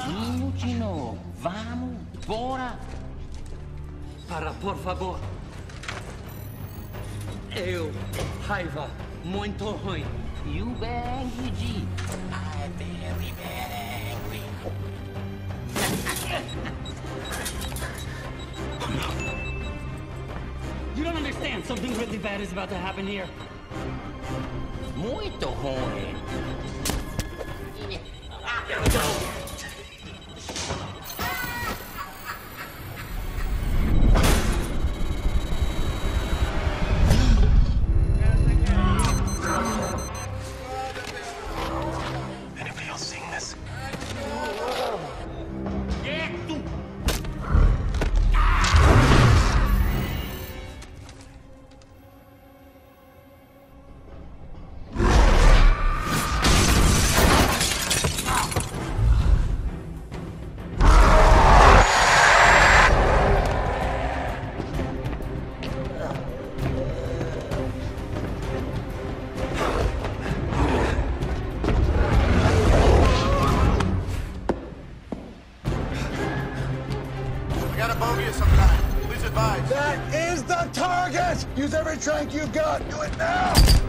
Vamos de novo. Vamos, bora. Para, por favor. Raiva, muito ruim. You bad angry, G. I'm very bad angry. You don't understand. Something really bad is about to happen here. Muito ruim. Anybody else seeing this? That is the target! Use every trank you've got! Do it now!